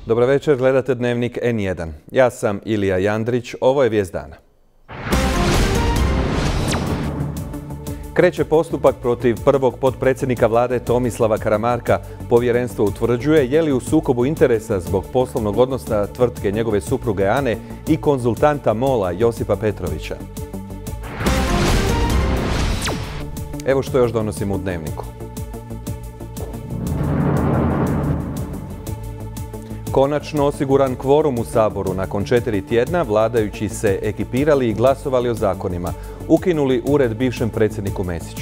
Dobro večer, gledate Dnevnik N1. Ja sam Ilija Jandrić, ovo je vijest dana. Kreće postupak protiv prvog potpredsjednika vlade Tomislava Karamarka. Povjerenstvo utvrđuje je li u sukobu interesa zbog poslovnog odnosa tvrtke njegove supruge Ane i konzultanta MOL-a Josipa Petrovića. Evo što još donosimo u Dnevniku. Konačno osiguran kvorum u Saboru. Nakon 4 tjedna vladajući se ekipirali i glasovali o zakonima. Ukinuli ured bivšem predsjedniku Mesiću.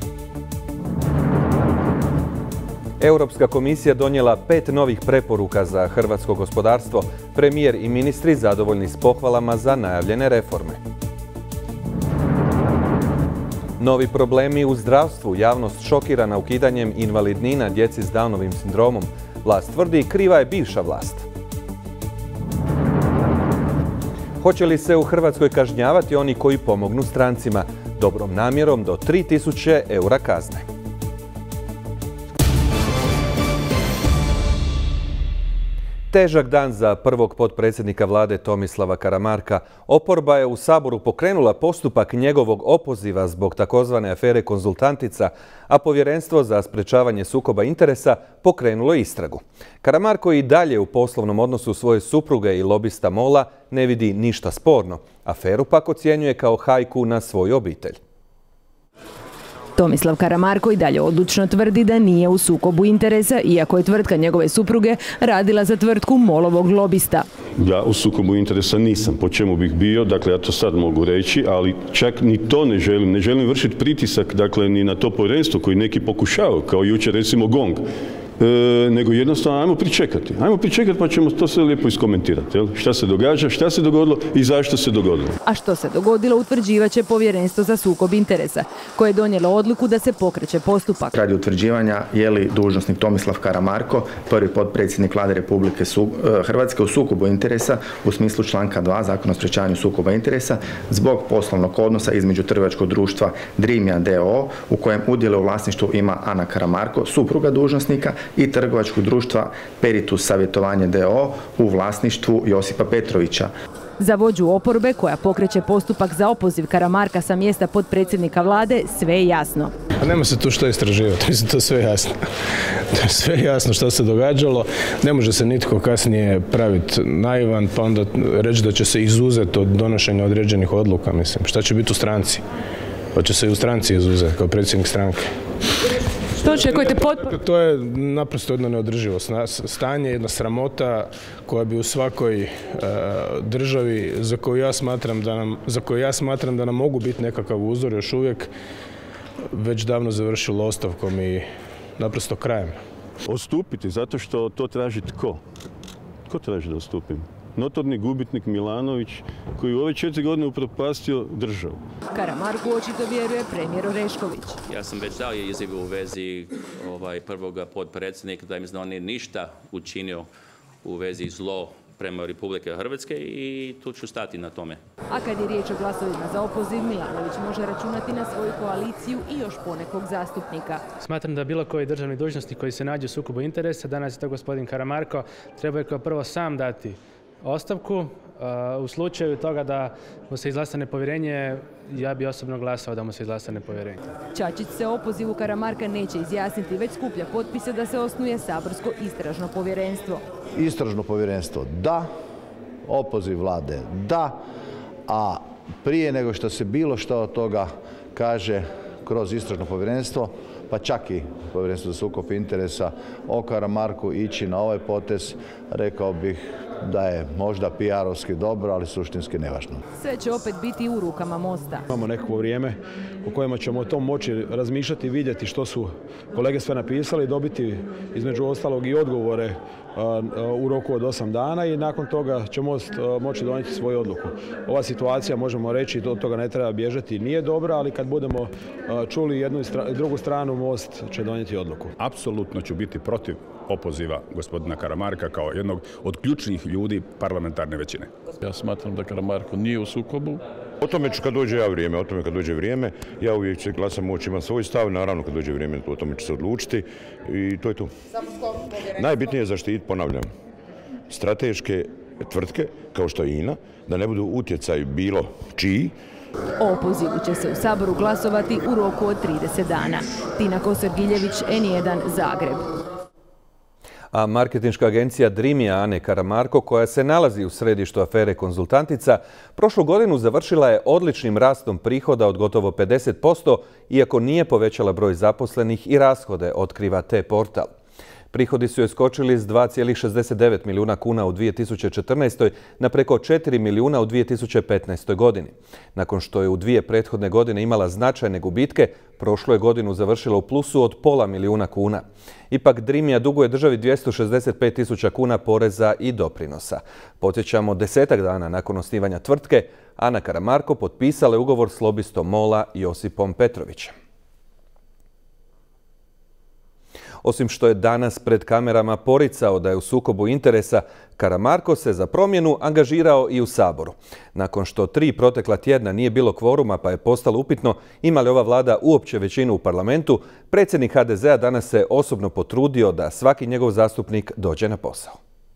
Europska komisija donijela 5 novih preporuka za hrvatsko gospodarstvo. Premijer i ministri zadovoljni s pohvalama za najavljene reforme. Novi problemi u zdravstvu. Javnost šokirana ukidanjem invalidnina djeci s Downovim sindromom. Vlast tvrdi kriva je bivša vlast. Hoće li se u Hrvatskoj kažnjavati oni koji pomognu strancima? Dobrom namjerom do 3000 eura kazne. Težak dan za prvog potpredsjednika vlade Tomislava Karamarka. Oporba je u Saboru pokrenula postupak njegovog opoziva zbog takozvane afere Konzultantica, a Povjerenstvo za sprečavanje sukoba interesa pokrenulo istragu. Karamarko i dalje u poslovnom odnosu svoje supruge i lobista MOL-a ne vidi ništa sporno. Aferu pak ocjenjuje kao hajku na svoju obitelj. Tomislav Karamarko i dalje odlučno tvrdi da nije u sukobu interesa, iako je tvrtka njegove supruge radila za tvrtku MOL-ovog lobista. Ja u sukobu interesa nisam. Po čemu bih bio? Dakle, ja to sad mogu reći, ali čak ni to ne želim. Ne želim vršiti pritisak, dakle, ni na to povjerenstvo koji neki pokušavaju, kao jučer recimo GONG. Nego jednostavno ajmo pričekati. Ajmo pričekati pa ćemo to sve lijepo iskomentirati. Šta se događa, šta se dogodilo i zašto se dogodilo. A što se dogodilo utvrđivaće Povjerenstvo za sukob interesa, koje je donijelo odluku da se pokreće postupak. Radi utvrđivanja je li dužnosnik Tomislav Karamarko, prvi potpredsjednik Vlade Republike Hrvatske, u sukobu interesa u smislu članka 2 Zakona o sprečavanju sukoba interesa zbog poslovnog odnosa između trgovačkog društva Drimja d.o.o. u kojem udjele u vlasništvu ima Ana Karamarko, supruga dužnosnika, i trgovačkog društva Peritus savjetovanje d.o.o. u vlasništvu Josipa Petrovića. Za vođu oporbe koja pokreće postupak za opoziv Karamarka sa mjesta potpredsjednika vlade sve je jasno. Nema se tu što istraživati, mislim to je sve jasno. To je sve jasno što se događalo. Ne može se nitko kasnije praviti naivan pa onda reći da će se izuzeti od donošenja određenih odluka. Mislim, šta će biti u stranci? Pa će se i u stranci izuzeti kao predsjednik stranke. Što očekujete potporu? To je naprosto jedno neodrživo stanje, jedna sramota koja bi u svakoj državi za koju ja smatram da nam mogu biti nekakav uzor još uvijek već davno završilo ostavkom i naprosto krajem. Odstupiti zato što to traži tko? Tko traži da odstupim? Notorni gubitnik Milanović koji u ove 4 godine upropastio državu. Karamarku očito vjeruje premijer Orešković. Ja sam već dao izjavu u vezi prvog potpredsjednika da mislim da on nije ništa učinio u vezi zlo prema Republike Hrvatske i tu ću stati na tome. A kad je riječ o glasovima za opoziv, Milanović može računati na svoju koaliciju i još ponekog zastupnika. Smatram da bilo koji državni dužnosnik koji se nađe u sukobu interesa, danas je to gospodin Karamarko, treba je kao prvo sam dati ostavku. U slučaju toga da mu se izglasa nepovjerenje, ja bi osobno glasao da mu se izglasa nepovjerenje. Čačić se o opozivu Karamarka neće izjasniti, već skuplja potpise da se osnuje saborsko istražno povjerenstvo. Istražno povjerenstvo da, opoziv vlade da, a prije nego što se bilo što od toga kaže kroz istražno povjerenstvo, pa čak i Povjerenstvo za sukob interesa o Karamarku ići na ovaj potez, rekao bih da je možda PR-ovski dobro, ali suštinski nevažno. Sve će opet biti u rukama Mosta. Imamo nekako vrijeme u kojima ćemo o tom moći razmišljati i vidjeti što su kolege sve napisali, dobiti između ostalog i odgovore u roku od 8 dana i nakon toga će Most moći donijeti svoju odluku. Ova situacija, možemo reći, od toga ne treba bježati, nije dobra, ali kad budemo čuli jednu i drugu stranu, Most će donijeti odluku. Apsolutno ću biti protiv opoziva gospodina Karamarka kao jednog od ključnih ljudi parlamentarne većine. Ja smatram da Karamarko nije u sukobu. O tome ću kad dođe vrijeme, ja uvijek ću glasam moći imati svoj stav, naravno kad dođe vrijeme o tome ću se odlučiti i to je to. Najbitnije je zaštititi, ponavljam, strateške tvrtke kao što je INA, da ne budu utjecaj bilo čiji. O opozivu će se u Saboru glasovati u roku od 30 dana. Tina Kosor-Giljević, N1, Zagreb. A marketinška agencija Drimija Ane Karamarko, koja se nalazi u središtu afere Konzultantica, prošlu godinu završila je odličnim rastom prihoda od gotovo 50%, iako nije povećala broj zaposlenih i rashode, otkriva T-Portal. Prihodi su joj skočili s 2,69 milijuna kuna u 2014. na preko 4 milijuna u 2015. godini. Nakon što je u 2 prethodne godine imala značajne gubitke, prošlu je godinu završila u plusu od pola milijuna kuna. Ipak Drimija duguje državi 265 tisuća kuna poreza i doprinosa. Podsjećamo, 10 dana nakon osnivanja tvrtke, Ana Karamarko potpisala je ugovor s lobistom MOL-a Josipom Petrovićem. Osim što je danas pred kamerama poricao da je u sukobu interesa, Karamarko se za promjenu angažirao i u Saboru. Nakon što 3 protekla tjedna nije bilo kvoruma pa je postalo upitno ima li ova vlada uopće većinu u parlamentu, predsjednik HDZ-a danas se osobno potrudio da svaki njegov zastupnik dođe na posao.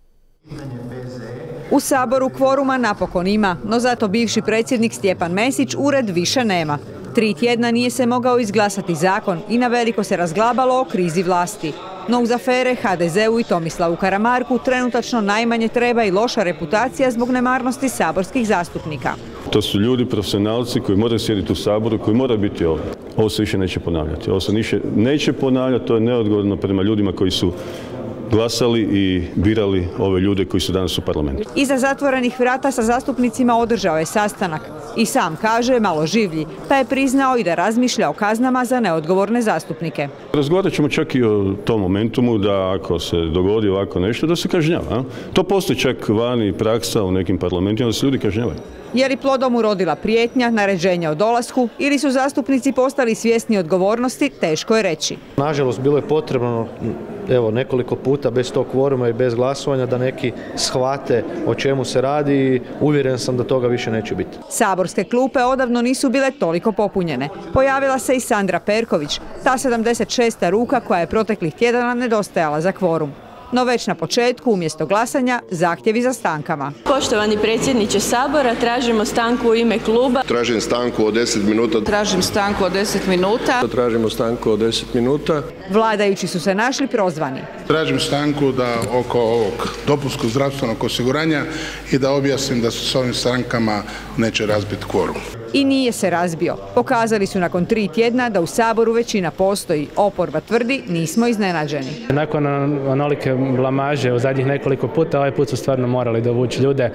U Saboru kvoruma napokon ima, no zato bivši predsjednik Stjepan Mesić ured više nema. 3 tjedna nije se mogao izglasati zakon i na veliko se razglabalo o krizi vlasti. No uz afere HDZ-u i Tomislavu Karamarku trenutačno najmanje treba i loša reputacija zbog nemarnosti saborskih zastupnika. To su ljudi, profesionalci koji moraju sjediti u Saboru, koji moraju biti ovdje. Ovo se više neće ponavljati. Ovo se neće ponavljati, to je neodgovorno prema ljudima koji su glasali i birali ove ljude koji su danas u parlamentu. Iza zatvorenih vrata sa zastupnicima održao je sastanak. I sam kaže malo življi, pa je priznao i da razmišlja o kaznama za neodgovorne zastupnike. Razgovarat ćemo čak i o tom momentumu da ako se dogodi ovako nešto da se kažnjava. To postoji čak vani praksa u nekim parlamentima da se ljudi kažnjavaju. Je li plodom urodila prijetnja, naređenja o dolasku ili su zastupnici postali svjesni odgovornosti, teško je reći. Nažalost, bilo je potrebno nekoliko puta bez tog kvoruma i bez glasovanja da neki shvate o čemu se radi i uvjeren sam da toga više neće biti. Saborske klupe odavno nisu bile toliko popunjene. Pojavila se i Sandra Perković, ta 76. ruka koja je proteklih tjedana nedostajala za kvorum. No već na početku, umjesto glasanja, zahtjevi za stankama. Poštovani predsjedniče Sabora, tražimo stanku u ime kluba. Tražim stanku od 10 minuta. Tražim stanku od 10 minuta. Tražimo stanku od 10 minuta. Vladajući su se našli prozvani. Tražim stanku da oko ovog dopunskog zdravstvenog osiguranja i da objasnim da se s ovim stankama neće razbiti kvorum. I nije se razbio. Pokazali su nakon 3 tjedna da u Saboru većina postoji. Oporba tvrdi, nismo iznenađeni. Nakon onolike blamaže u zadnjih nekoliko puta, ovaj put su stvarno morali dovući ljude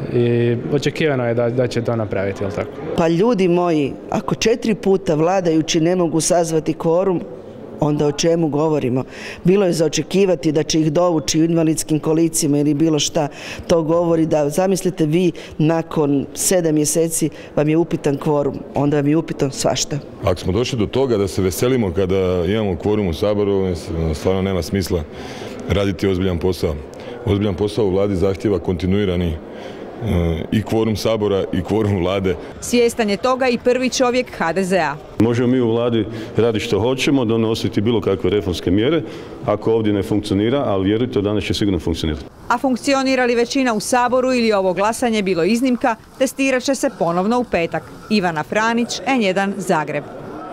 i očekivano je da će to napraviti, jel tako? Pa ljudi moji, ako 4 puta vladajući ne mogu sazvati kvorum, onda o čemu govorimo? Bilo je za očekivati da će ih dovući u invalidskim kolicima ili bilo šta. To govori da, zamislite vi, nakon 7 mjeseci vam je upitan kvorum, onda vam je upitan svašta. Ako smo došli do toga da se veselimo kada imamo kvorum u Saboru, stvarno nema smisla raditi ozbiljan posao. Ozbiljan posao u vladi zahtjeva kontinuirani i kvorum Sabora i kvorum vlade. Svjestan je toga i prvi čovjek HDZ-a. Možemo mi u vladi raditi što hoćemo, donositi bilo kakve reformske mjere, ako ovdje ne funkcionira, ali vjerujte, danas će sigurno funkcionirati. A funkcionira li većina u Saboru ili ovo glasanje bilo iznimka, testirat će se ponovno u petak. Ivana Franić, N1, Zagreb.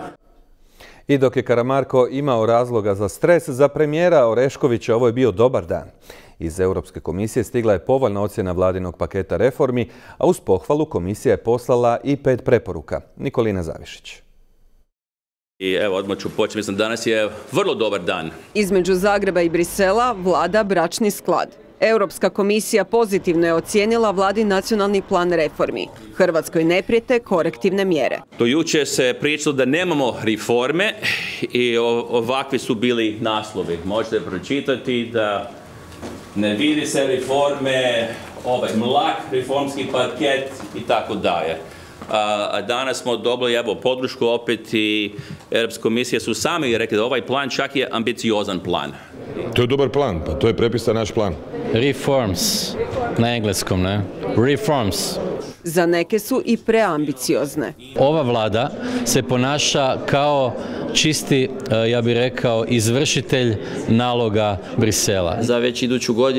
I dok je Karamarko imao razloga za stres, za premijera Oreškovića ovo je bio dobar dan. Iz Europske komisije stigla je povoljna ocjena vladinog paketa reformi, a uz pohvalu komisija je poslala i 5 preporuka. Nikolina Zavišić. I evo, odmah ću početi. Mislim, danas je vrlo dobar dan. Između Zagreba i Brisela vlada bračni sklad. Europska komisija pozitivno je ocijenila vladin nacionalni plan reformi. Hrvatskoj ne prijete korektivne mjere. Do jučer se pričalo da nemamo reforme i ovakvi su bili naslovi. Možete pročitati da ne vidi se reforme, ovaj mlak reformski paket i tako dalje. A danas smo dobili podršku opet i Europska komisija su sami rekli da ovaj plan čak je ambiciozan plan. To je dobar plan, pa to je prepisan naš plan. Reforms, na engleskom, ne? Reforms. Za neke su i preambiciozne. Ova vlada se ponaša kao čisti, ja bih rekao, izvršitelj naloga Brisela. Za već iduću godinu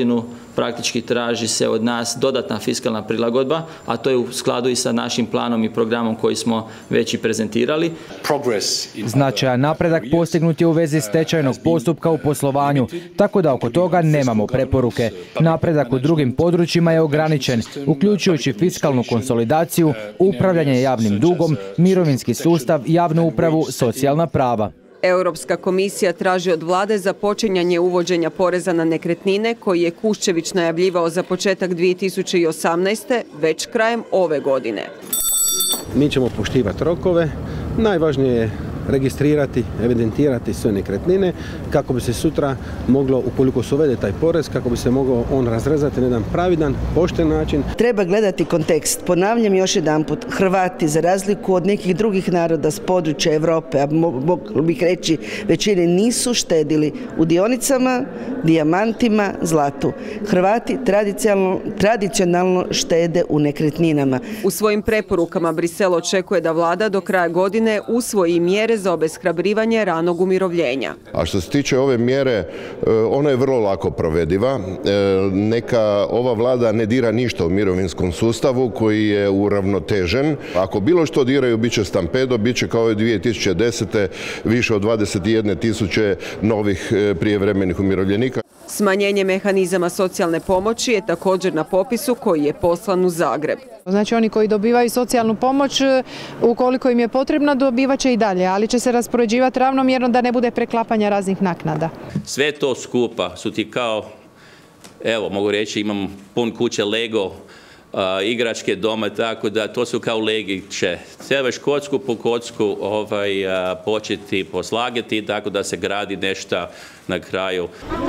praktički traži se od nas dodatna fiskalna prilagodba, a to je u skladu i sa našim planom i programom koji smo već i prezentirali. Značajan napredak postignut je u vezi stečajnog postupka u poslovanju, tako da oko toga nemamo preporuke. Napredak u drugim područjima je ograničen, uključujući fiskalnu konsolidaciju, upravljanje javnim dugom, mirovinski sustav, javnu upravu, socijalna prava. Europska komisija traži od vlade započinjanje uvođenja poreza na nekretnine koji je Kuščević najavljivao za početak 2018. već krajem ove godine. Mi ćemo poštivati rokove. Najvažnije je registrirati, evidentirati sve nekretnine kako bi se sutra moglo, ukoliko se uvede taj porez, kako bi se mogao on razrezati na jedan pravilan, pošten način. Treba gledati kontekst. Ponavljam još jedanput, Hrvati za razliku od nekih drugih naroda s područja Europe, a mogli bih reći većine, nisu štedili u dionicama, dijamantima, zlatu. Hrvati tradicionalno štede u nekretninama. U svojim preporukama Brisel očekuje da vlada do kraja godine usvoji mjere za obeshrabrivanje ranog umirovljenja. A što se tiče ove mjere, ona je vrlo lako provediva. Neka ova vlada ne dira ništa u mirovinskom sustavu koji je uravnotežen. Ako bilo što diraju, bit će stampedo, bit će kao i 2010. više od 21.000 novih prijevremenih umirovljenika. Smanjenje mehanizama socijalne pomoći je također na popisu koji je poslan u Zagreb. Znači oni koji dobivaju socijalnu pomoć, ukoliko im je potrebno, dobivat će i dalje, ali će se raspoređivati ravnomjerno da ne bude preklapanja raznih naknada. Sve to skupa su ti kao, evo mogu reći, imam pun kuće Lego, igračke doma, tako da to su kao legiće. Trebaš kocku po kocku početi poslagati, tako da se gradi nešto na kraju.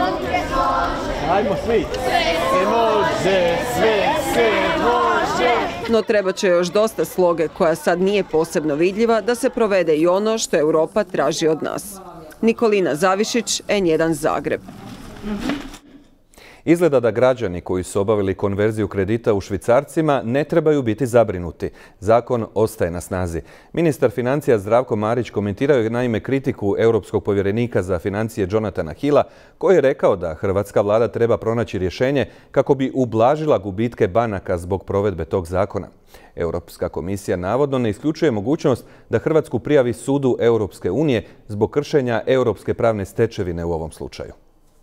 Ajmo svi! Se može, sve se može! No treba će još dosta sloge koja sad nije posebno vidljiva da se provede i ono što Europa traži od nas. Nikolina Zavišić, N1 Zagreb. Izgleda da građani koji su obavili konverziju kredita u švicarcima ne trebaju biti zabrinuti. Zakon ostaje na snazi. Ministar financija Zdravko Marić komentirao je naime kritiku europskog povjerenika za financije Jonathana Hilla, koji je rekao da hrvatska vlada treba pronaći rješenje kako bi ublažila gubitke banaka zbog provedbe tog zakona. Europska komisija navodno ne isključuje mogućnost da Hrvatsku prijavi sudu Europske unije zbog kršenja europske pravne stečevine u ovom slučaju.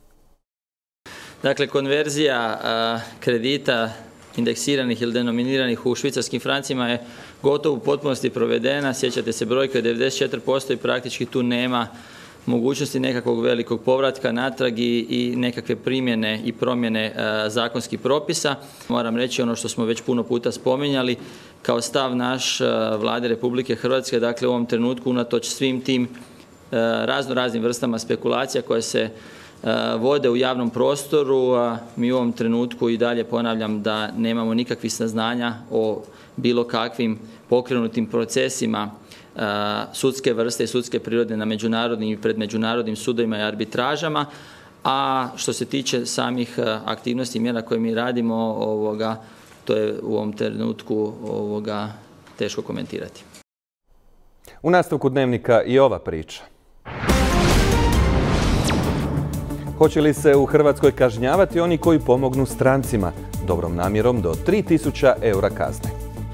Dakle, konverzija kredita indeksiranih ili denominiranih u švicarskim francima je gotovo u potpunosti provedena. Sjećate se brojke od 94% i praktički tu nema mogućnosti nekakvog velikog povratka natrag i nekakve primjene i promjene zakonskih propisa. Moram reći ono što smo već puno puta spominjali, kao stav naš Vlade Republike Hrvatske, dakle u ovom trenutku unatoč svim tim raznim vrstama spekulacija koje se vode u javnom prostoru, mi u ovom trenutku i dalje ponavljam da nemamo nikakvih saznanja o bilo kakvim pokrenutim procesima sudske vrste i sudske prirode na međunarodnim i pred međunarodnim sudovima i arbitražama, a što se tiče samih aktivnosti i mjera koje mi radimo, to je u ovom trenutku teško komentirati. U nastavku Dnevnika i ova priča. Hoće li se u Hrvatskoj kažnjavati oni koji pomognu strancima? Dobrom namjerom do 3000 eura kazne.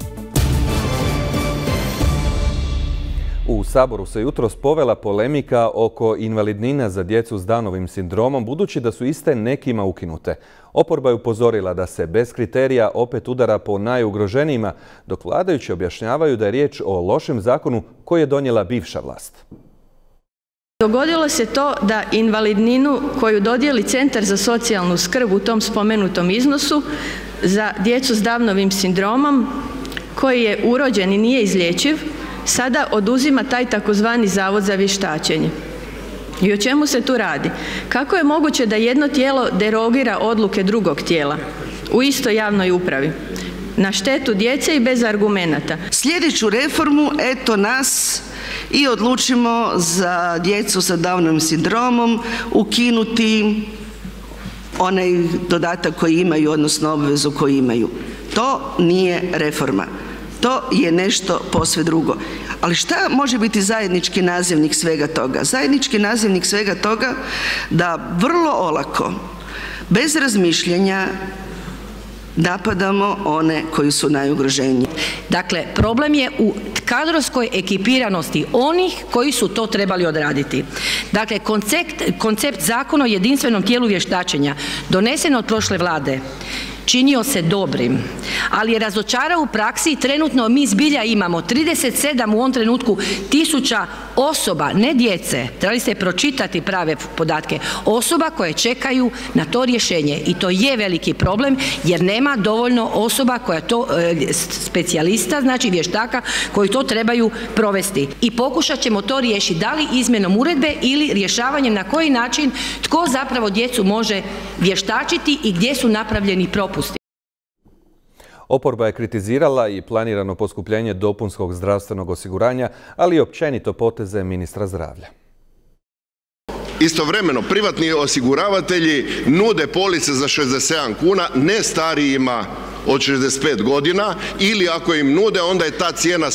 U Saboru se jutros povela polemika oko invalidnina za djecu s Downovim sindromom, budući da su iste nekima ukinute. Oporba je upozorila da se bez kriterija opet udara po najugroženijima, dok vladajući objašnjavaju da je riječ o lošem zakonu koji je donijela bivša vlast. Dogodilo se to da invalidninu koju dodijeli Centar za socijalnu skrb u tom spomenutom iznosu za djecu s Downovim sindromom, koji je urođen i nije izlječiv, sada oduzima taj takozvani Zavod za vještačenje. I o čemu se tu radi? Kako je moguće da jedno tijelo derogira odluke drugog tijela u istoj javnoj upravi? Na štetu djece i bez argumenata. Sljedeću reformu, eto nas, i odlučimo za djecu sa Downovim sindromom ukinuti onaj dodatak koji imaju, odnosno obvezu koju imaju. To nije reforma. To je nešto posve drugo. Ali šta može biti zajednički nazivnik svega toga? Zajednički nazivnik svega toga da vrlo olako bez razmišljanja napadamo one koji su najugroženiji. Dakle, problem je u kadrovskoj ekipiranosti onih koji su to trebali odraditi. Dakle, koncept zakona o jedinstvenom tijelu vještačenja donesen od prošle vlade činio se dobrim, ali je razočarao u praksi i trenutno mi zbilja imamo 37 u ovom trenutku tisuća osoba, ne djece, trebali ste pročitati prave podatke, osoba koje čekaju na to rješenje i to je veliki problem jer nema dovoljno osoba koja to, specijalista, znači vještaka koji to trebaju provesti. I pokušat ćemo to riješiti, da li izmjenom uredbe ili rješavanjem na koji način, tko zapravo djecu može vještačiti i gdje su napravljeni propusti. Oporba je kritizirala i planirano poskupljenje dopunskog zdravstvenog osiguranja, ali i općenito poteze ministra zdravlja. Istovremeno, privatni osiguravatelji nude police za 67 kuna ne starijima od 65 godina ili ako im nude, onda je ta cijena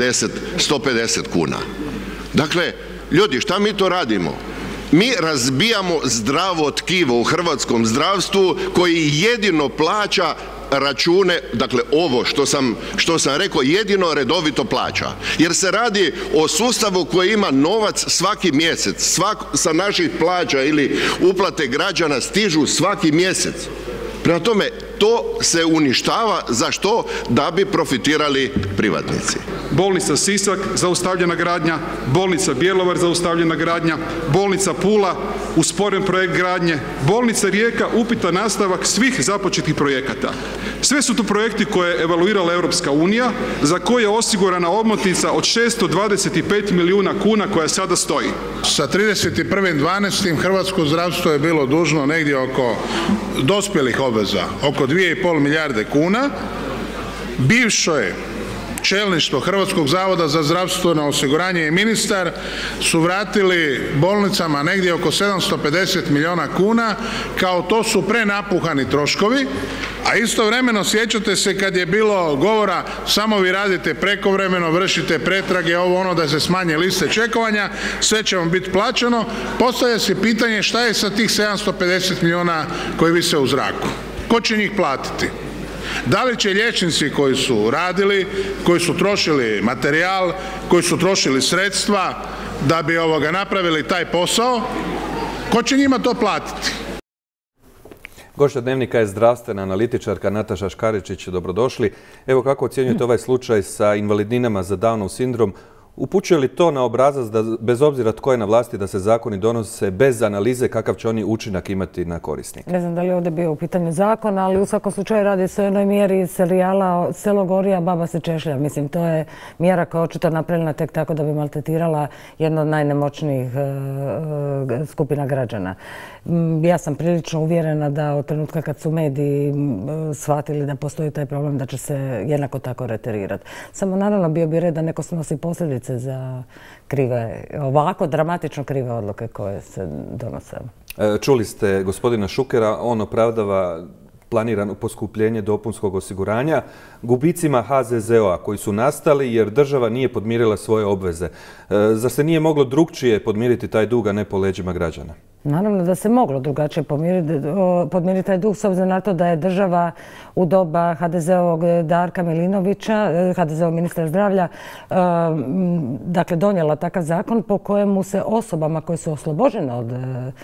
150 kuna. Dakle, ljudi, šta mi to radimo? Mi razbijamo zdravo tkivo u hrvatskom zdravstvu koji jedino plaća račune, dakle ovo što sam rekao, jedino redovito plaća. Jer se radi o sustavu koji ima novac svaki mjesec. Sa naših plaća ili uplate građana stižu svaki mjesec. Prema tome, to se uništava. Za što? Da bi profitirali privatnici. Bolnica Sisak zaustavljena gradnja, bolnica Bjelovar zaustavljena gradnja, bolnica Pula usporen projekt gradnje, bolnica Rijeka upitan nastavak svih započetih projekata. Sve su to projekti koje je evaluirala Europska unija, za koje je osigurana omotnica od 625 milijuna kuna koja sada stoji. Sa 31.12. hrvatsko zdravstvo je bilo dužno negdje oko dospjelih obveza, oko 2,5 milijarde kuna. Bivše čelništvo Hrvatskog zavoda za zdravstveno osiguranje i ministar su vratili bolnicama negdje oko 750 milijuna kuna, kao to su prenapuhani troškovi, a istovremeno sjećate se kad je bilo govora samo vi radite prekovremeno, vršite pretrage, ovo ono da se smanje liste čekanja, sve će vam biti plaćeno. Postavlja se pitanje šta je sa tih 750 milijuna koji vise u zraku? Ko će njih platiti? Da li će liječnici koji su radili, koji su trošili materijal, koji su trošili sredstva da bi napravili taj posao, ko će njima to platiti? Gošća Dnevnika je zdravstvena analitičarka Nataša Škaričić. Dobrodošli. Evo kako ocjenjujete ovaj slučaj sa invalidninama za Downov sindrom? Upućuje li to na obrazac da bez obzira tko je na vlasti da se zakoni donose bez analize kakav će oni učinak imati na korisnike? Ne znam da li je ovdje bio u pitanju zakon, ali u svakom slučaju radi se o jednoj mjeri serijala Selo gori, a baba se češlja. Mislim, to je mjera koja je očito napravljena tek tako da bi maltretirala jednu od najnemoćnijih skupina građana. Ja sam prilično uvjerena da od trenutka kad su mediji shvatili da postoji taj problem da će se jednako tako reterirati. Samo naravno bio bi red da neko snosi posljedice za krive, ovako dramatično krive odluke koje se donose. Čuli ste gospodina Šukera, on opravdava planirano poskupljenje dopunskog osiguranja gubicima HZZO-a koji su nastali jer država nije podmirila svoje obveze. Zar se nije moglo drukčije podmiriti taj dug, a ne po leđima građana? Naravno da se moglo drugačije podmiriti taj dug s obzirom na to da je država u doba HDZ-ovog Darka Milinovića, HDZ-ovog ministra zdravlja, dakle donijela takav zakon po kojemu se osobama koje su oslobođene od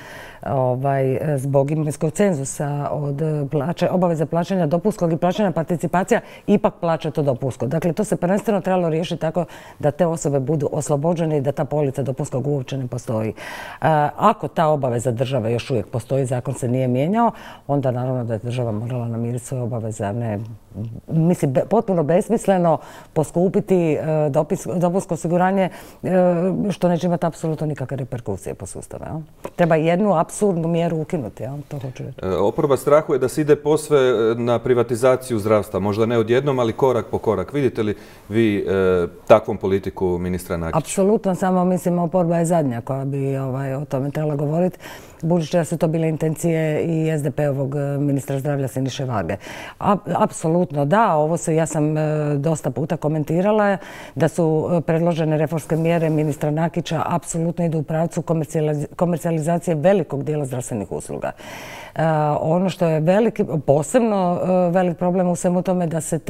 zbog imovinskog cenzusa od obaveze plaćanja dopunskog i plaćanja participacija ipak plaća to dopunsko. Dakle, to se prvenstveno trebalo riješiti tako da te osobe budu oslobođene i da ta polica dopunskog uopće ne postoji. Ako ta obaveza države još uvijek postoji, zakon se nije mijenjao, onda naravno da je država morala namiriti svoje obaveze, a ne, mislim, potpuno besmisleno poskupiti dopunsko osiguranje, što neće imati apsolutno nikakve reperkusije po sustavu. Treba jednu apsurdnu mjeru ukinuti, to hoću reći. Oporba strahuje da se ide posve na privatizaciju zdravstva, možda ne odjednom, ali korak po korak. Vidite li vi takvom politiku ministra Nakića? Apsolutno, samo mislim oporba je zadnja koja bi o tome trebala govoriti, budući da su to bile intencije i SDP-ovog ministra zdravlja Siniše Varge. Apsolutno da, ja sam dosta puta komentirala da su predložene reformske mjere ministra Nakića apsolutno idu u pravcu komercijalizacije velikog dijela zdravstvenih usluga. Ono što je posebno velik problem u svemu tome da se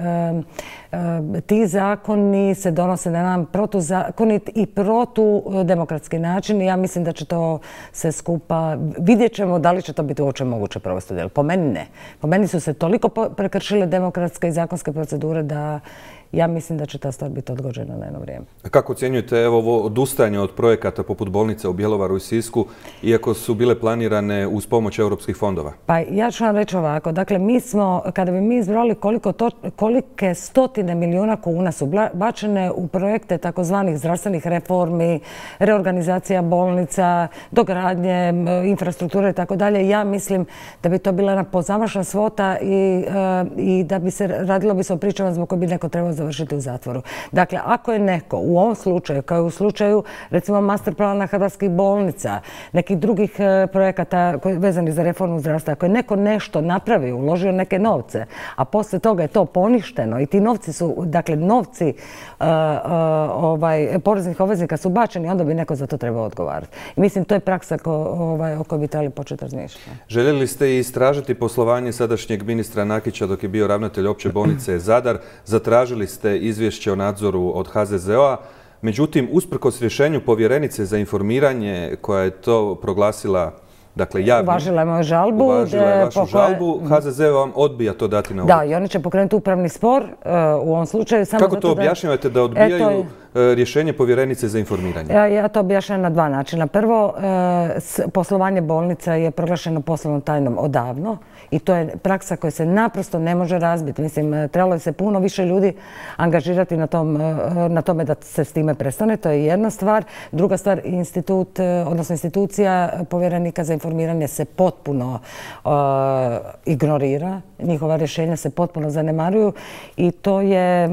ti zakoni se donose na jedan protuzakonit i protudemokratski način i ja mislim da će to se skupa, vidjet ćemo da li će to biti uopće moguće provesti. Po meni ne. Po meni su se toliko prekršile demokratske i zakonske procedure da ja mislim da će ta stvar biti odgođena na jedno vrijeme. Kako ocjenjujete ovo odustajanje od projekata poput bolnice u Bjelovaru i Sisku, iako su bile planirane uz pomoć europskih fondova? Pa ja ću vam reći ovako. Dakle, kada bi mi izbrali kolike stotine milijuna kuna su bačene u projekte takozvanih zdravstvenih reformi, reorganizacija bolnica, dogradnje, infrastrukture i tako dalje, ja mislim da bi to bila jedna pozamašna svota i da bi se radilo o pričama zbog koje bi neko trebao završiti u zatvoru. Dakle, ako je neko u ovom slučaju, kao i u slučaju recimo master plana hrvatskih bolnica, nekih drugih projekata vezanih za reformu zdravstva, ako je neko nešto napravio, uložio neke novce, a poslije toga je to poništeno i ti novci su, dakle, novci poreznih obveznika su bačeni, onda bi neko za to trebao odgovarati. I mislim, to je praksa o kojoj bi trebali početi razmišljati. Željeli ste istražiti poslovanje sadašnjeg ministra Nakića dok je bio ravnatelj opće bolnice Zadar. Zatražili ste izvješće o nadzoru od HZZO-a. Međutim, usprkos rješenju povjerenice za informiranje koja je to proglasila, dakle, javnim. Uvažila je moju žalbu. Uvažila je vašu žalbu. HZZO vam odbija to dati na uvid. Da, i oni će pokrenuti upravni spor u ovom slučaju. Kako to objašnjavate da odbijaju rješenje povjerenice za informiranje? Ja to objašnjavam na dva načina. Prvo, poslovanje bolnica je proglašeno poslovnom tajnom odavno i to je praksa koja se naprosto ne može razbiti. Mislim, trebalo je se puno više ljudi angažirati na tome da se s time prestane. To je jedna stvar. Druga stvar, institucija povjerenika za informiranje se potpuno ignorira. Njihova rješenja se potpuno zanemaruju i to je,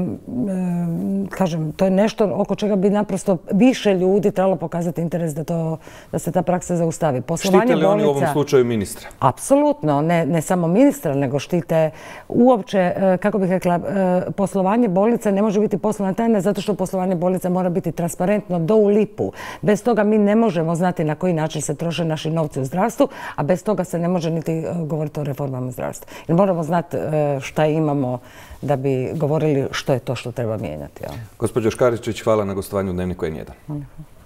kažem, to je nešto oko čega bi naprosto više ljudi trebalo pokazati interes da se ta praksa zaustavi. Štite li oni u ovom slučaju ministra? Apsolutno, ne samo ministra, nego štite uopće, kako bih rekla, poslovanje bolnica ne može biti poslovna tajna zato što poslovanje bolnica mora biti transparentno do u lipu. Bez toga mi ne možemo znati na koji način se troše naši novci u zdravstvu, a bez toga se ne može niti govoriti o reformama zdravstva. Jer moramo znati šta imamo da bi govorili što je to što treba mijenjati. Gospođo Škaričić, hvala na gostovanju u Dnevniku N1.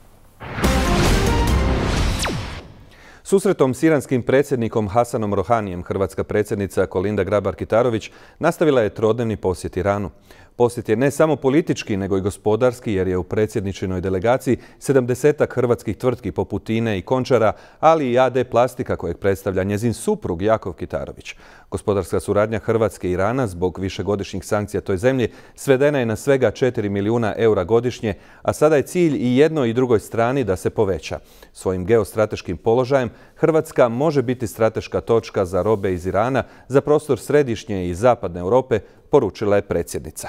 Susretom s iranskim predsjednikom Hasanom Rohanijem, hrvatska predsjednica Kolinda Grabar-Kitarović nastavila je trodnevni posjet Iranu. Posjet je ne samo politički, nego i gospodarski, jer je u predsjedničinoj delegaciji 70-ak hrvatskih tvrtki poput INE i Končara, ali i AD Plastika kojeg predstavlja njezin suprug Jakov Kitarović. Gospodarska suradnja Hrvatske i Irana zbog višegodišnjih sankcija toj zemlji svedena je na svega 4 milijuna eura godišnje, a sada je cilj i jednoj i drugoj strani da se poveća. Svojim geostrateškim položajem Hrvatska može biti strateška točka za robe iz Irana za prostor središnje i zapadne Europe, poručila je predsjednica.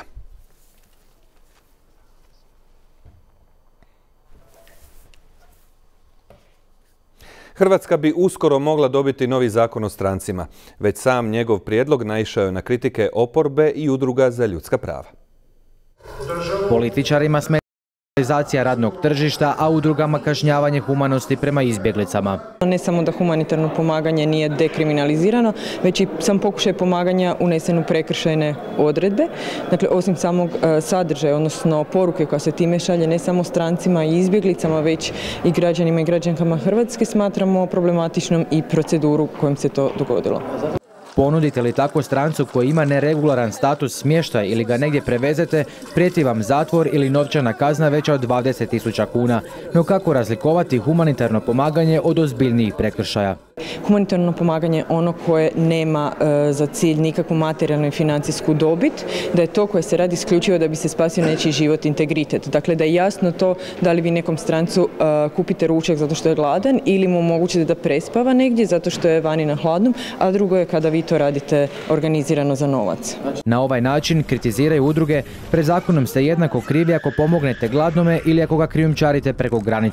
Hrvatska bi uskoro mogla dobiti novi zakon o strancima. Već sam njegov prijedlog naišao je na kritike oporbe i udruga za ljudska prava. Političarima smeta liberalizacija radnog tržišta, a udrugama kažnjavanje humanosti prema izbjeglicama. Ne samo da humanitarno pomaganje nije dekriminalizirano, već i sam pokušaj pomaganja unesen u prekršajne odredbe. Dakle, osim samog sadržaja, odnosno poruke koja se time šalje ne samo strancima i izbjeglicama, već i građanima i građankama Hrvatske, smatramo problematičnom i proceduru kojom se to dogodilo. Ponudite li tako strancu koji ima neregularan status smještaj ili ga negdje prevezete, prijeti vam zatvor ili novčana kazna veća od 20.000 kuna. No kako razlikovati humanitarno pomaganje od ozbiljnijih prekršaja? Humanitarno pomaganje je ono koje nema za cilj nikakvu materijalnu i financijsku dobit, da je to koje se radi isključivo da bi se spasio nečiji život, integritet. Dakle, da je jasno to da li vi nekom strancu kupite ručak zato što je gladan ili mu omogućite da prespava negdje zato što je vani na hladnom, a drugo je kada vi to radite organizirano za novac. Na ovaj način kritiziraju udruge, pred zakonom ste jednako krivi ako pomognete gladnome ili ako ga krijumčarite preko granice.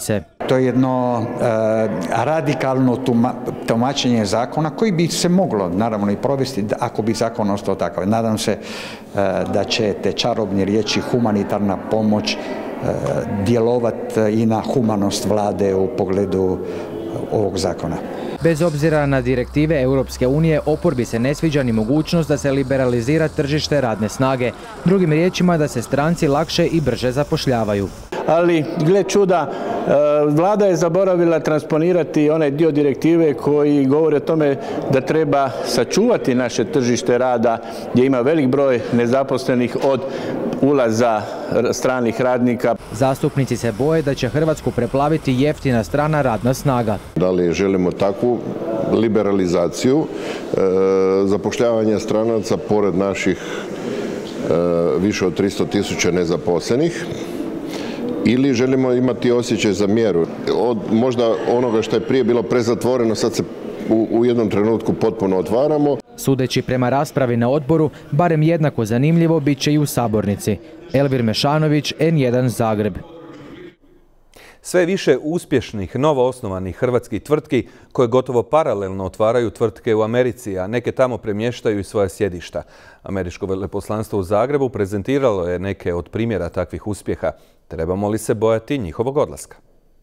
To je jedno radikalno tumačenje zakona koji bi se moglo naravno i provesti ako bi zakon ostao takav. Nadam se da će te čarobne riječi humanitarna pomoć djelovati i na humanost vlade u pogledu ovog zakona. Bez obzira na direktive Europske unije, oporbi se ne sviđa ni mogućnost da se liberalizira tržište radne snage. Drugim riječima da se stranci lakše i brže zapošljavaju. Ali, gle čuda, vlada je zaboravila transponirati onaj dio direktive koji govori o tome da treba sačuvati naše tržište rada gdje ima velik broj nezaposlenih od ulaza stranih radnika. Zastupnici se boje da će Hrvatsku preplaviti jeftina strana radna snaga. Da li želimo takvu liberalizaciju zapošljavanja stranaca pored naših više od 300.000 nezaposlenih, ili želimo imati osjećaj za mjeru. Od možda onoga što je prije bilo prezatvoreno, sad se u jednom trenutku potpuno otvaramo. Sudeći prema raspravi na odboru, barem jednako zanimljivo bit će i u sabornici. Elvir Mešanović, N1 Zagreb. Sve više uspješnih, novoosnovanih hrvatskih tvrtki koje gotovo paralelno otvaraju tvrtke u Americi, a neke tamo premještaju i svoja sjedišta. Američko veleposlanstvo u Zagrebu prezentiralo je neke od primjera takvih uspjeha. Trebamo li se bojati njihovog odlaska?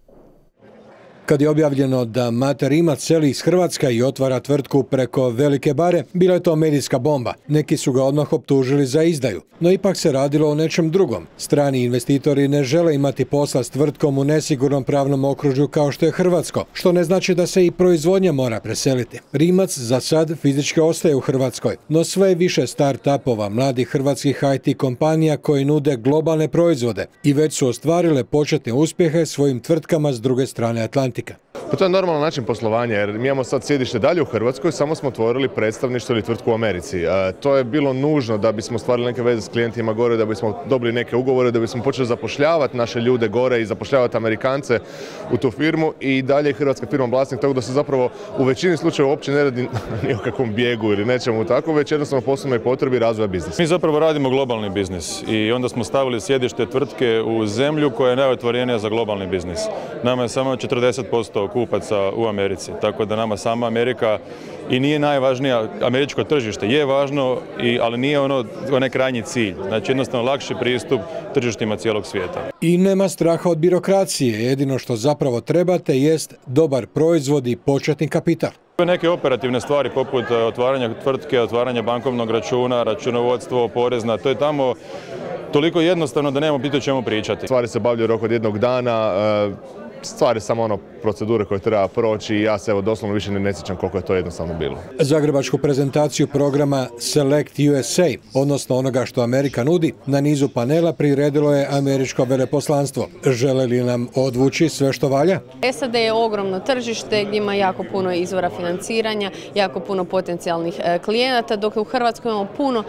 Kad je objavljeno da Mate Rimac seli iz Hrvatske i otvara tvrtku preko Velike Bare, bila je to medijska bomba. Neki su ga odmah optužili za izdaju. No ipak se radilo o nečem drugom. Strani investitori ne žele imati posla s tvrtkom u nesigurnom pravnom okružju kao što je hrvatsko, što ne znači da se i proizvodnja mora preseliti. Rimac za sad fizički ostaje u Hrvatskoj, no sve više start-upova mladih hrvatskih IT kompanija koji nude globalne proizvode i već su ostvarile početne uspjehe svojim tvrtkama s druge strane Atlantika. Pa to je normalan način poslovanja jer mi imamo sad sjedište dalje u Hrvatskoj, samo smo otvorili predstavništvo ili tvrtku u Americi. To je bilo nužno da bismo stvarili neke veze s klijentima gore, da bismo dobili neke ugovore, da bismo počeli zapošljavati naše ljude gore i zapošljavati Amerikance u tu firmu i dalje je hrvatska firma vlasnik, tako da se zapravo u većini slučajeva uopće ne radi ni o kakvom bijegu ili nečemu tako, već jednostavno poslovnoj potrebi razvoja biznisa. Mi zapravo radimo globalni biznis i onda smo stavili sjedište tvrtke u zemlju koja je najotvorenija za globalni biznis. Nama je samo 40% kupaca u Americi, tako da nama sama Amerika i nije najvažnija, američko tržište je važno, ali nije onaj krajnji cilj. Znači jednostavno lakši pristup tržištima cijelog svijeta. I nema straha od birokracije, jedino što zapravo trebate jest dobar proizvod i početni kapital. Neke operativne stvari poput otvaranja tvrtke, otvaranja bankovnog računa, računovodstvo, porezna, to je tamo toliko jednostavno da nemamo biti o čemu pričati. Stvari se obavljaju u roku od jednog dana, stvari samo procedure koje treba proći i ja se doslovno više ne sjećam koliko je to jednostavno bilo. Zagrebačku prezentaciju programa Select USA, odnosno onoga što Amerika nudi, na nizu panela priredilo je američko veleposlanstvo. Žele li nam odvući sve što valja? SAD je ogromno tržište gdje ima jako puno izvora financiranja, jako puno potencijalnih klijenata, dok u Hrvatskoj imamo puno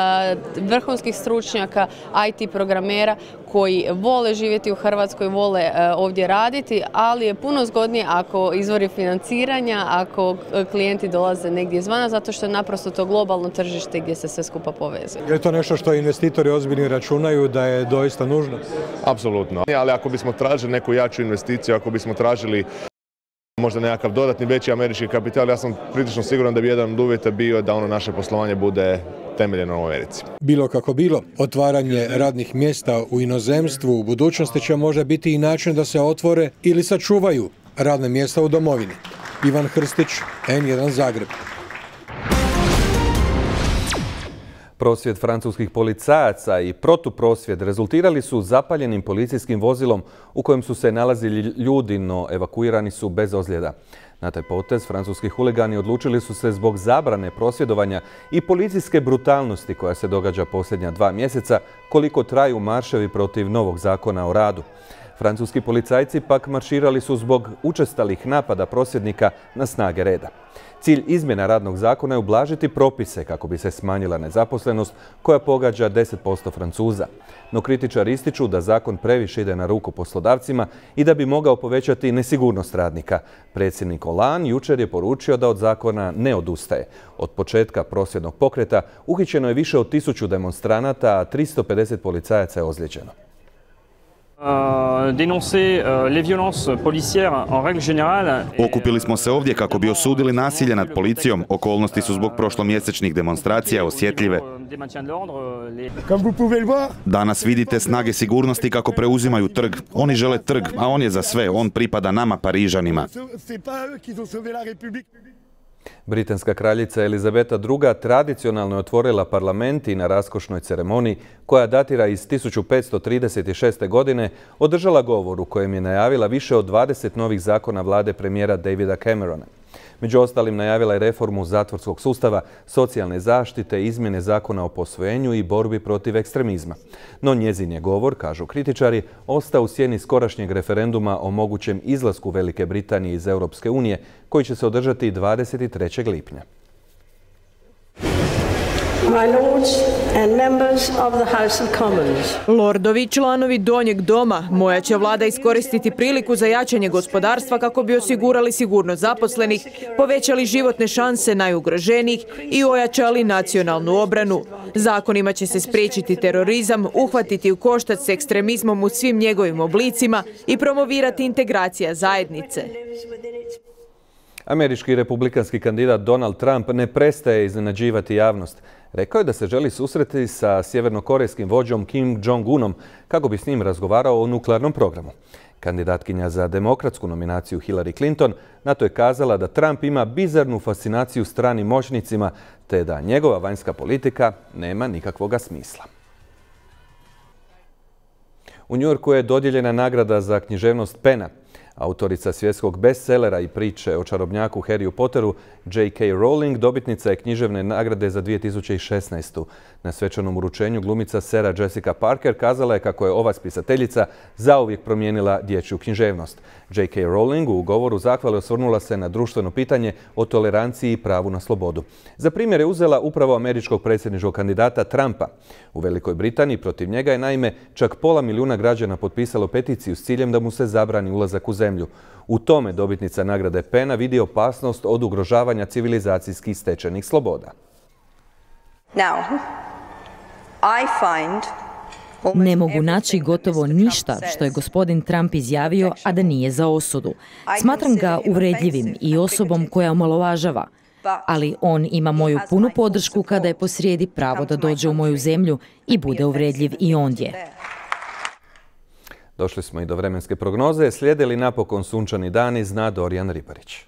vrhunskih stručnjaka, IT programera koji vole živjeti u Hrvatskoj, vole ovdje raditi, ali je puno zgodnije ako izvori financiranja, ako klijenti dolaze negdje izvana, zato što je naprosto to globalno tržište gdje se sve skupa povezuje. Je to nešto što investitori ozbiljni računaju da je doista nužno? Apsolutno, ali ako bismo tražili neku jaču investiciju, ako bismo tražili možda nekakav dodatni veći američki kapital, ja sam prilično siguran da bi jedan od uvjeta bio da naše poslovanje bude temeljeno u Americi. Bilo kako bilo, otvaranje radnih mjesta u inozemstvu u budućnosti će možda biti i način da se otvore ili sačuvaju radna mjesta u domovini. Ivan Hrstić, N1 Zagreb. Prosvjed francuskih policajaca i protuprosvjed rezultirali su zapaljenim policijskim vozilom u kojem su se nalazili ljudi, no evakuirani su bez ozljeda. Na taj potez francuski huligani odlučili su se zbog zabrane prosvjedovanja i policijske brutalnosti koja se događa posljednja 2 mjeseca koliko traju marševi protiv novog zakona o radu. Francuski policajci pak marširali su zbog učestalih napada prosvjednika na snage reda. Cilj izmjena radnog zakona je ublažiti propise kako bi se smanjila nezaposlenost koja pogađa 10% Francuza. No kritičari ističu da zakon previše ide na ruku poslodavcima i da bi mogao povećati nesigurnost radnika. Predsjednik Hollande jučer je poručio da od zakona ne odustaje. Od početka prosvjednog pokreta uhićeno je više od 1000 demonstranata, a 350 policajaca je ozlijeđeno. Okupili smo se ovdje kako bi osudili nasilje nad policijom. Okolnosti su zbog prošlomjesečnih demonstracija osjetljive. Danas vidite snage sigurnosti kako preuzimaju trg. Oni žele trg, a on je za sve. On pripada nama, Parižanima. Britanska kraljica Elizabeta II. Tradicionalno je otvorila parlament i na raskošnoj ceremoniji, koja datira iz 1536. godine, održala govor u kojem je najavila više od 20 novih zakona vlade premijera Davida Camerona. Među ostalim najavila je reformu zatvorskog sustava, socijalne zaštite, izmjene zakona o posvojenju i borbi protiv ekstremizma. No njezin je govor, kažu kritičari, ostao u sjeni skorašnjeg referenduma o mogućem izlasku Velike Britanije iz Europske unije, koji će se održati 23. lipnja. Lordovi, članovi Donjeg doma, moja će vlada iskoristiti priliku za jačanje gospodarstva kako bi osigurali sigurnost zaposlenih, povećali životne šanse najugroženijih i ojačali nacionalnu obranu. Zakonima će se spriječiti terorizam, uhvatiti u koštac s ekstremizmom u svim njegovim oblicima i promovirati integracija zajednice. Američki republikanski kandidat Donald Trump ne prestaje iznenađivati javnost. Rekao je da se želi susreti sa sjevernokorejskim vođom Kim Jong-unom kako bi s njim razgovarao o nuklearnom programu. Kandidatkinja za demokratsku nominaciju Hillary Clinton na to je kazala da Trump ima bizarnu fascinaciju stranim moćnicima te da njegova vanjska politika nema nikakvoga smisla. U New Yorku je dodijeljena nagrada za književnost Pena. Autorica svjetskog bestsellera i priče o čarobnjaku Harryu Potteru, J.K. Rowling, dobitnica je književne nagrade za 2016. Na svečanom uručenju glumica Sarah Jessica Parker kazala je kako je ova spisateljica zauvijek promijenila dječju književnost. J.K. Rowling u govoru zahvale osvrnula se na društveno pitanje o toleranciji i pravu na slobodu. Za primjer je uzela upravo američkog predsjedničkog kandidata Trumpa. U Velikoj Britaniji protiv njega je naime čak 500 000 građana potpisalo peticiju s ciljem da mu se zabrani ulazak u zemlju. U tome dobitnica nagrade Pena vidi opasnost od ugrožavanja civilizacijskih stečenih sloboda. Ne mogu naći gotovo ništa što je gospodin Trump izjavio, a da nije za osudu. Smatram ga uvredljivim i osobom koja omalovažava. Ali on ima moju punu podršku kada je posrijedi pravo da dođe u moju zemlju i bude uvredljiv i ondje. Došli smo i do vremenske prognoze. Slijede li napokon sunčani dani, zna Dorijan Riparić.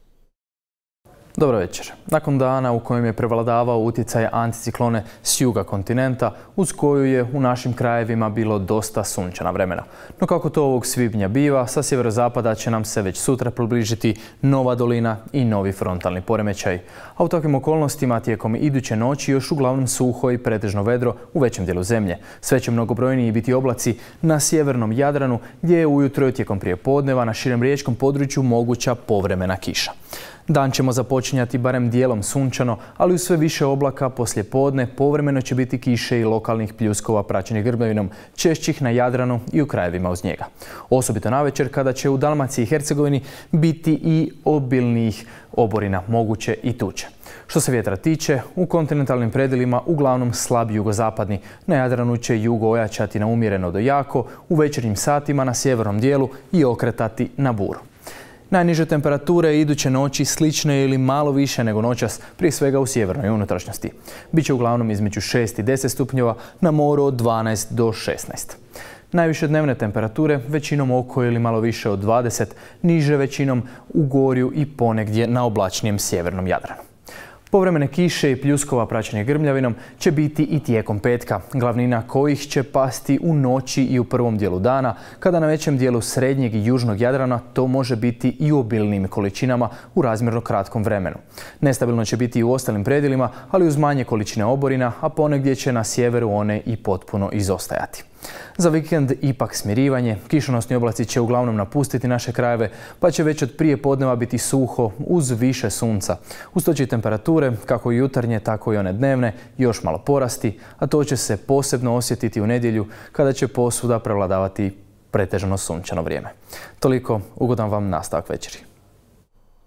Dobro večer. Nakon dana u kojem je prevladavao utjecaj anticiklone s juga kontinenta, uz koju je u našim krajevima bilo dosta sunčana vremena. No kako to ovog svibnja biva, sa sjeverozapada će nam se već sutra približiti nova dolina i novi frontalni poremećaj. A u takvim okolnostima tijekom iduće noći još uglavnom suho i pretežno vedro u većem dijelu zemlje. Sve će mnogobrojniji biti oblaci na sjevernom Jadranu, gdje je ujutro i tijekom prijepodneva na širem riječkom području moguća povremena kiša. Dan ćemo započinjati barem dijelom sunčano, ali uz sve više oblaka poslije podne povremeno će biti kiše i lokalnih pljuskova praćenih grmljavinom, češćih na Jadranu i u krajevima uz njega. Osobito navečer kada će u Dalmaciji i Hercegovini biti i obilnijih oborina, moguće i tuče. Što se vjetra tiče, u kontinentalnim predjelima uglavnom slab jugozapadni. Na Jadranu će jugo ojačati na umjereno do jako, u večernjim satima na sjevernom dijelu i okretati na buru. Najniže temperature iduće noći slične ili malo više nego noćas, prije svega u sjevernoj unutrašnjosti. Biće uglavnom između 6 i 10 stupnjeva, na moru od 12 do 16. Najviše dnevne temperature većinom oko ili malo više od 20, niže većinom u Gorju i ponegdje na oblačnijem sjevernom Jadranu. Povremene kiše i pljuskova praćenje grmljavinom će biti i tijekom petka, glavnina kojih će pasti u noći i u prvom dijelu dana, kada na većem dijelu srednjeg i južnog Jadrana to može biti i u obilnim količinama u razmjerno kratkom vremenu. Nestabilno će biti i u ostalim predjelima, ali uz manje količine oborina, a ponegdje će na sjeveru one i potpuno izostajati. Za vikend ipak smirivanje, kišonosni oblaci će uglavnom napustiti naše krajeve, pa će već od prije podneva biti suho uz više sunca. Uz to će temperature, kako i jutarnje, tako i one dnevne, još malo porasti, a to će se posebno osjetiti u nedjelju kada će posvuda prevladavati pretežno sunčano vrijeme. Toliko, ugodan vam nastavak večeri.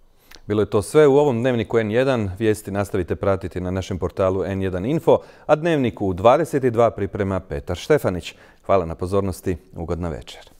Bilo je to sve u ovom Dnevniku N1. Vijesti nastavite pratiti na našem portalu N1 Info, a Dnevniku u 22 priprema Petar Štefanić. Hvala na pozornosti, ugodna večer.